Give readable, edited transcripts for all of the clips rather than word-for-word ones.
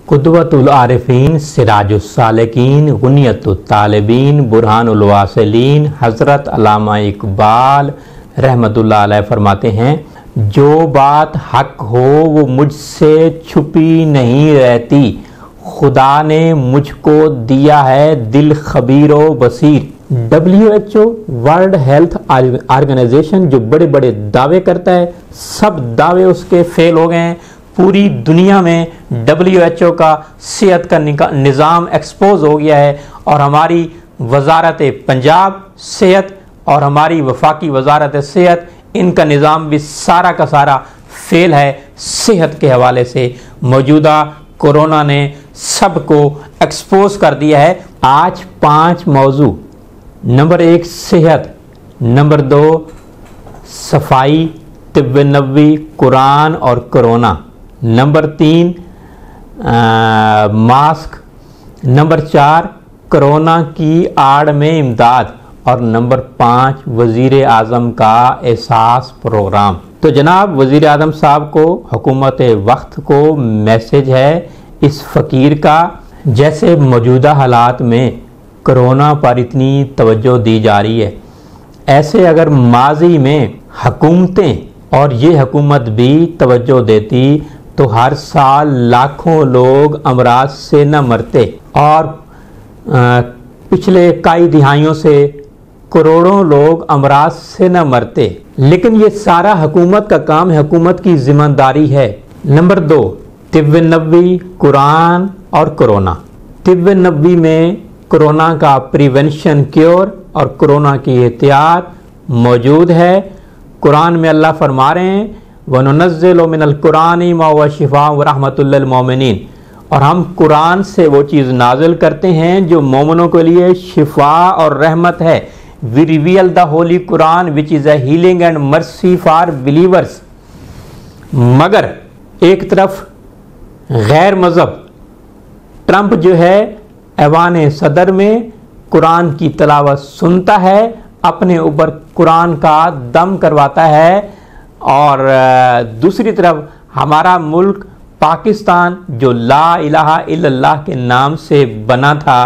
कुदवतुल आरिफीन, सिराजुस सालिकीन, गुनियतुत तालिबीन, बुरहानुल वासिलीन हज़रत अल्लामा इकबाल रहमतुल्लाह अलैह फरमाते हैं, जो बात हक हो वो मुझसे छुपी नहीं रहती। खुदा ने मुझको दिया है दिल खबीरो बसीर। WHO वर्ल्ड हेल्थ ऑर्गेनाइजेशन जो बड़े बड़े दावे करता है, सब दावे उसके फेल हो गए हैं। पूरी दुनिया में WHO का सेहत का निज़ाम एक्सपोज हो गया है और हमारी वजारत पंजाब सेहत और हमारी वफाकी वजारत सेहत, इनका निज़ाम भी सारा का सारा फेल है सेहत के हवाले से। मौजूदा कोरोना ने सबको एक्सपोज कर दिया है। आज 5 मौजू। नंबर 1 सेहत, नंबर 2 सफाई, तिब्ब नबवी, कुरान और corona, number 3 mask, number 4 corona की आड़ में इमदाद और नंबर 5 वजीर आज़म का एहसास प्रोग्राम। तो जनाब वजीर आज़म साहब को, हुकूमत वक्त को मैसेज है इस फ़कीर का, जैसे मौजूदा हालात में कोरोना पर इतनी तवज्जो दी जा रही है, ऐसे अगर माजी में हुकूमतें और ये हुकूमत भी तवज्जो देती तो हर साल लाखों लोग अमराज से न मरते और पिछले कई दिहाइयों से करोड़ों लोग अमराज से न मरते। लेकिन ये सारा हुकूमत का काम है, हुकूमत की जिम्मेदारी है। नंबर 2 तिब्ब नबवी, कुरान और कोरोना। तिब्ब नबवी में कोरोना का प्रिवेंशन, क्योर और कोरोना की एहतियात मौजूद है। कुरान में अल्लाह फरमा रहे हैं वनुनज़्ज़िलु मिनल कुरानी मा हुवा शिफ़ाअ व रहमतुल लिल मोमिनीन, और हम कुरान से वो चीज़ नाजिल करते हैं जो मोमिनों के लिए शिफा और रहमत है। We reveal the holy Quran which is a healing and mercy for believers. मगर एक तरफ गैर मज़हब ट्रंप जो है ऐवान सदर में कुरान की तिलावत सुनता है, अपने ऊपर कुरान का दम करवाता है, और दूसरी तरफ हमारा मुल्क पाकिस्तान जो ला इलाहा इल्लल्लाह के नाम से बना था,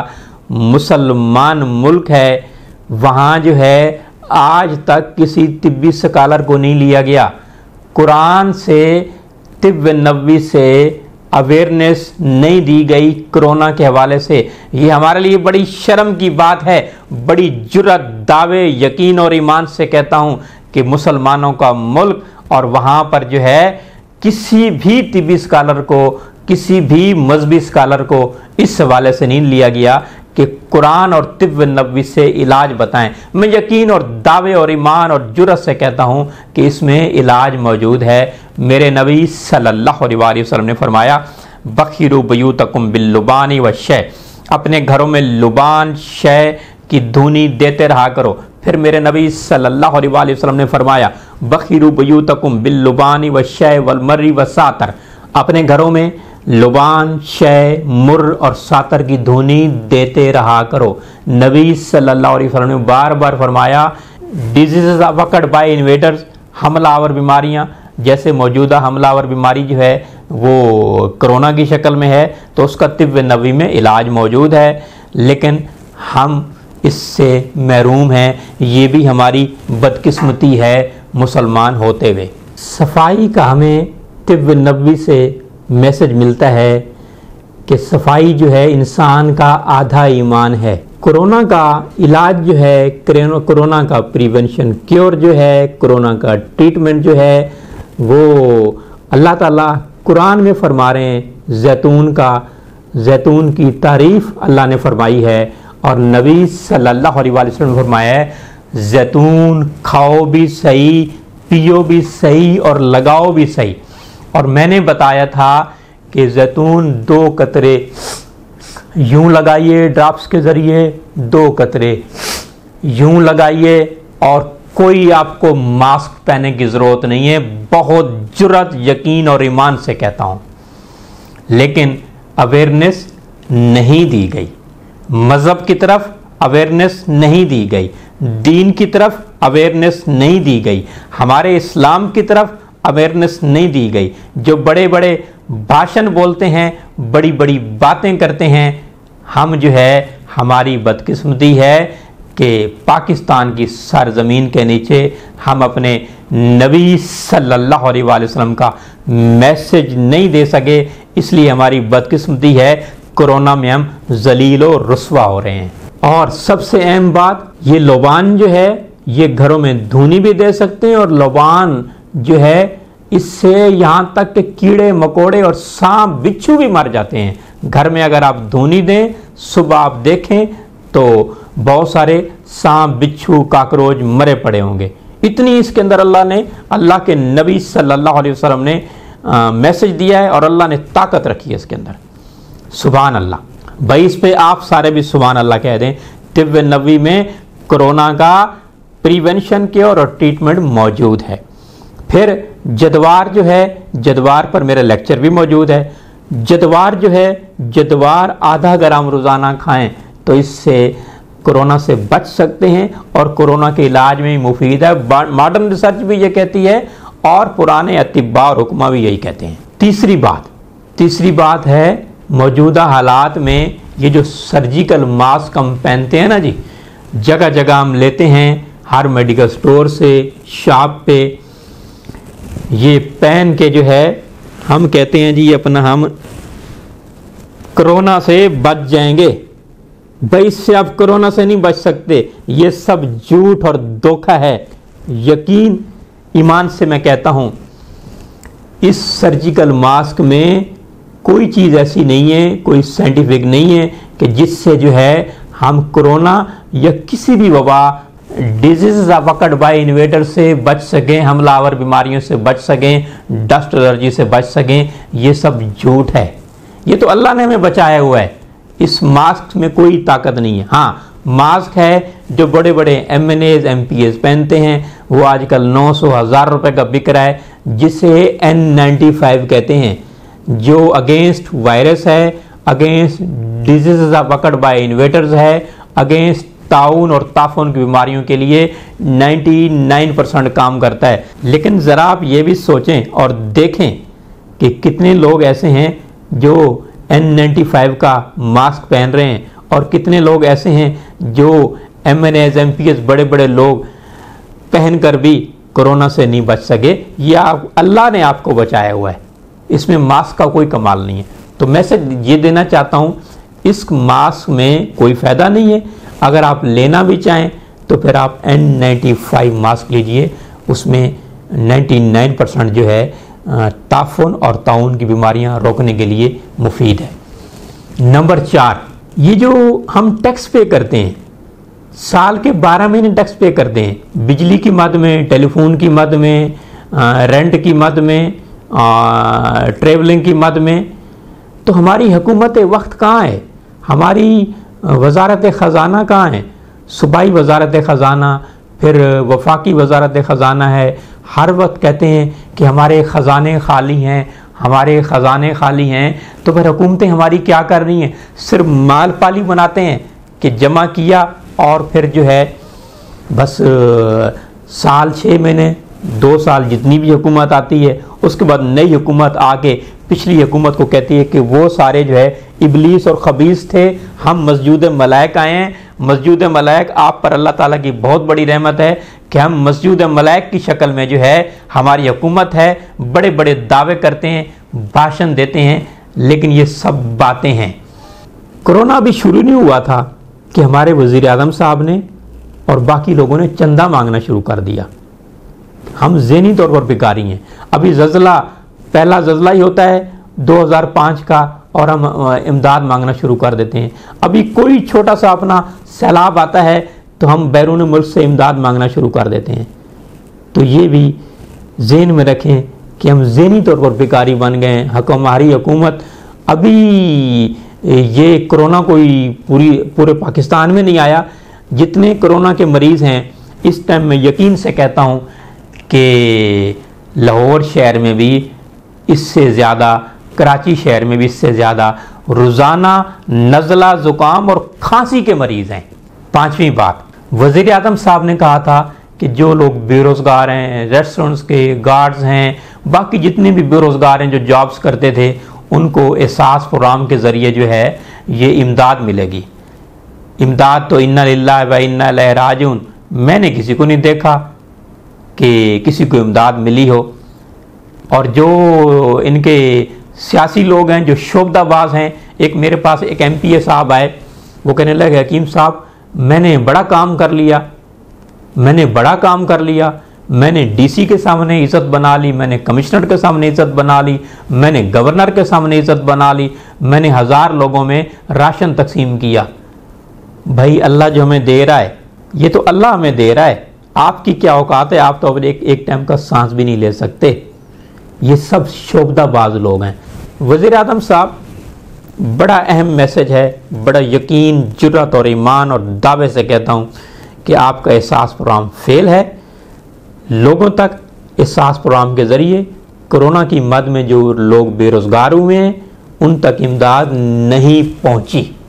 मुसलमान मुल्क है, वहाँ जो है आज तक किसी तिब्बी स्कॉलर को नहीं लिया गया। कुरान से, तिब्ब नबवी से अवेयरनेस नहीं दी गई कोरोना के हवाले से। ये हमारे लिए बड़ी शर्म की बात है। बड़ी जुर्रत, दावे, यकीन और ईमान से कहता हूँ कि मुसलमानों का मुल्क, और वहाँ पर जो है किसी भी तिब्बी स्कॉलर को, किसी भी मजहबी स्कॉलर को इस हवाले से नहीं लिया गया कि कुरान और तिब्ब नबवी से इलाज बताएं। मैं यकीन और दावे और ईमान और जुर्रत से कहता हूँ कि इसमें इलाज मौजूद है। मेरे नबी सल्लल्लाहु अलैहि वसल्लम ने फरमाया बखीरू बयूतकुम बिल्लुबानी व शय, अपने घरों में लुबान शय की धुनी देते रहा करो। फिर मेरे नबी सल्लल्लाहु अलैहि वसल्लम ने फरमाया बखीरू बयूतकुम बिल्लुबानी व शय वल मर्री व सातर, अपने घरों में लुबान, शय, मुर्र और सातर की धुनी देते रहा करो। नबी सल्लल्लाहु अलैहि वसल्लम ने बार बार फरमाया डिजीज़ अफक्ड बाय इन्वेडर्स, हमलावर बीमारियां, जैसे मौजूदा हमलावर बीमारी जो है वो कोरोना की शक्ल में है, तो उसका तिब्ब नबवी में इलाज मौजूद है, लेकिन हम इससे महरूम हैं। ये भी हमारी बदकिस्मती है मुसलमान होते हुए। सफाई का हमें तिब्ब नबवी से मैसेज मिलता है कि सफाई जो है इंसान का आधा ईमान है। कोरोना का इलाज जो है, कोरोना का प्रिवेंशन, क्योर जो है, कोरोना का ट्रीटमेंट जो है, वो अल्लाह ताला कुरान में फरमा रहे हैं। जैतून की तारीफ़ अल्लाह ने फरमाई है और नबी सल्लल्लाहु अलैहि वसल्लम ने फरमाया है जैतून खाओ भी सही, पियो भी सही और लगाओ भी सही। और मैंने बताया था कि जैतून 2 कतरे यूं लगाइए ड्रॉप्स के ज़रिए, 2 कतरे यूं लगाइए, और कोई आपको मास्क पहनने की ज़रूरत नहीं है। बहुत जुर्रत, यकीन और ईमान से कहता हूँ। लेकिन अवेयरनेस नहीं दी गई, मज़हब की तरफ अवेयरनेस नहीं दी गई, दीन की तरफ अवेयरनेस नहीं दी गई, हमारे इस्लाम की तरफ अवेयरनेस नहीं दी गई। जो बड़े बड़े भाषण बोलते हैं बड़ी बड़ी बातें करते हैं। हम जो है, हमारी बदकिस्मती है कि पाकिस्तान की सरजमीन के नीचे हम अपने नबी सल्लल्लाहु अलैहि वसल्लम का मैसेज नहीं दे सके, इसलिए हमारी बदकिस्मती है। कोरोना में हम जलील और रुस्वा हो रहे हैं। और सबसे अहम बात, ये लोबान जो है ये घरों में धूनी भी दे सकते हैं, और लोबान जो है इससे यहाँ तक कि कीड़े मकोड़े और सांप बिच्छू भी मर जाते हैं। घर में अगर आप धूनी दें, सुबह आप देखें तो बहुत सारे सांप बिच्छू काकरोच मरे पड़े होंगे। इतनी इसके अंदर अल्लाह के नबी सल्लल्लाहु अलैहि वसल्लम ने मैसेज दिया है, और अल्लाह ने ताकत रखी है इसके अंदर। सुभान अल्लाह भाई, इस पे आप सारे भी सुभान अल्लाह कह दें। तिब्ब नबवी में कोरोना का प्रिवेंशन के और ट्रीटमेंट मौजूद है। फिर जदवार जो है, जदवार पर मेरा लेक्चर भी मौजूद है। जदवार जो है, जदवार आधा ग्राम रोज़ाना खाएं तो इससे कोरोना से बच सकते हैं, और कोरोना के इलाज में मुफीद है। मॉडर्न रिसर्च भी ये कहती है, और पुराने अतिब्बा और हुक्मा भी यही कहते हैं। तीसरी बात है, मौजूदा हालात में ये जो सर्जिकल मास्क हम पहनते हैं ना जी, जगह जगह हम लेते हैं, हर मेडिकल स्टोर से, शॉप पे, ये पहन के जो है हम कहते हैं जी अपना हम कोरोना से बच जाएंगे। भाई इससे आप कोरोना से नहीं बच सकते, ये सब झूठ और धोखा है। यकीन ईमान से मैं कहता हूं, इस सर्जिकल मास्क में कोई चीज़ ऐसी नहीं है, कोई साइंटिफिक नहीं है कि जिससे जो है हम कोरोना या किसी भी वबा डिजीज वकड बाय इन्वेटर से बच सकें, हमलावर बीमारियों से बच सकें, डस्ट एलर्जी से बच सकें। ये सब झूठ है। ये तो अल्लाह ने हमें बचाया हुआ है। इस मास्क में कोई ताकत नहीं है। हाँ, मास्क है जो बड़े बड़े MNAs MPs पहनते हैं, वो आजकल 900-1000 रुपए का बिक रहा है, जिसे N95 कहते हैं, जो अगेंस्ट वायरस है, against disease worked by invaders है, अगेंस्ट ताउन और ताफून की बीमारियों के लिए 99% काम करता है। लेकिन ज़रा आप ये भी सोचें और देखें कि कितने लोग ऐसे हैं जो N95 का मास्क पहन रहे हैं, और कितने लोग ऐसे हैं जो MNAs MPs बड़े बड़े लोग पहनकर भी कोरोना से नहीं बच सके। या अल्लाह ने आपको बचाया हुआ है, इसमें मास्क का कोई कमाल नहीं है। तो मैसेज ये देना चाहता हूँ, इस मास्क में कोई फ़ायदा नहीं है। अगर आप लेना भी चाहें तो फिर आप N95 मास्क लीजिए, उसमें 99% जो है ताफून और ताउन की बीमारियां रोकने के लिए मुफीद है। नंबर 4, ये जो हम टैक्स पे करते हैं, साल के 12 महीने टैक्स पे करते हैं, बिजली की मद में, टेलीफोन की मद में, रेंट की मद में, ट्रेवलिंग की मद में, तो हमारी हुकूमत वक्त कहाँ है? हमारी वजारत ख़जाना कहाँ है? सूबाई वजारत ख़जाना, फिर वफाकी वजारत ख़जाना है। हर वक्त कहते हैं कि हमारे ख़जाने खाली हैं, हमारे ख़जाने खाली हैं। तो फिर हुकूमतें हमारी क्या कर रही हैं? सिर्फ माल पाली बनाते हैं कि जमा किया और फिर जो है बस साल 6 महीने 2 साल जितनी भी हुकूमत आती है, उसके बाद नई हुकूमत आके पिछली हुकूमत को कहती है कि वो सारे जो है इबलीस और खबीस थे, हम मस्जिद मलाइक आए हैं। मस्जिद मलाइक आप पर अल्लाह ताला की बहुत बड़ी रहमत है कि हम मस्जिद मलाइक की शक्ल में जो है हमारी हुकूमत है। बड़े बड़े दावे करते हैं, भाषण देते हैं, लेकिन ये सब बातें हैं। कोरोना अभी शुरू नहीं हुआ था कि हमारे वज़ीर आज़म साहब ने और बाकी लोगों ने चंदा मांगना शुरू कर दिया। हम ज़हनी तौर पर भिखारी हैं। अभी ज़लज़ला, पहला ज़लज़ला ही होता है 2005 का, और हम इमदाद मांगना शुरू कर देते हैं। अभी कोई छोटा सा अपना सैलाब आता है तो हम बैरून मुल्क से इमदाद मांगना शुरू कर देते हैं। तो ये भी ज़हन में रखें कि हम ज़हनी तौर पर भिखारी बन गए हैं। हमारी हुकूमत, अभी ये कोरोना कोई पूरे पाकिस्तान में नहीं आया। जितने कोरोना के मरीज़ हैं इस टाइम में यकीन से कहता हूँ कि लाहौर शहर में भी इससे ज़्यादा, कराची शहर में भी इससे ज़्यादा रोज़ाना नज़ला, ज़ुकाम और खांसी के मरीज़ हैं। 5वीं बात, वज़ीर आज़म साहब ने कहा था कि जो लोग बेरोज़गार हैं, रेस्टोरेंट्स के गार्ड्स हैं, बाकी जितने भी बेरोज़गार हैं जो जॉब्स करते थे, उनको एहसास प्रोग्राम के ज़रिए जो है ये इमदाद मिलेगी। इमदाद तो इन्ना लिल्लाहि व इन्ना इलैहि राजिऊन, मैंने किसी को नहीं देखा कि किसी को इमदाद मिली हो। और जो इनके सियासी लोग हैं, जो शोबदाबाज हैं, एक मेरे पास एक MPA साहब आए, वो कहने लगे हकीम साहब मैंने बड़ा काम कर लिया, मैंने बड़ा काम कर लिया, मैंने DC के सामने इज़्ज़त बना ली, मैंने कमिश्नर के सामने इज़्ज़त बना ली, मैंने गवर्नर के सामने इज़्ज़त बना ली, मैंने 1000 लोगों में राशन तकसीम किया। भाई अल्लाह जो हमें दे रहा है ये तो अल्लाह हमें दे रहा है, आपकी क्या औकात है? आप तो अब एक टाइम का सांस भी नहीं ले सकते। ये सब शोबदाबाज लोग हैं। वज़ीर आज़म साहब, बड़ा अहम मैसेज है, बड़ा यकीन, जुर्रत और ईमान और दावे से कहता हूँ कि आपका एहसास प्रोग्राम फेल है। लोगों तक एहसास प्रोग्राम के ज़रिए कोरोना की मद में जो लोग बेरोज़गार हुए हैं उन तक इमदाद नहीं पहुँची।